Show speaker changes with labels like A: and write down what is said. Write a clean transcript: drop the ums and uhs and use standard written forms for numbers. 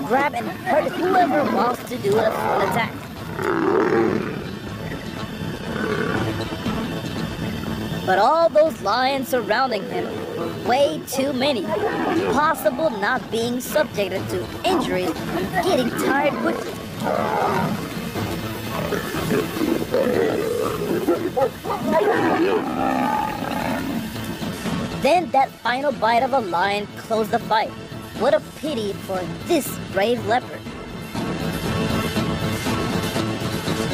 A: grab and hurt whoever wants to do a full attack. But all those lions surrounding him were way too many, possible not being subjected to injuries and getting tired quickly. Then that final bite of a lion closed the fight. What a pity for this brave leopard.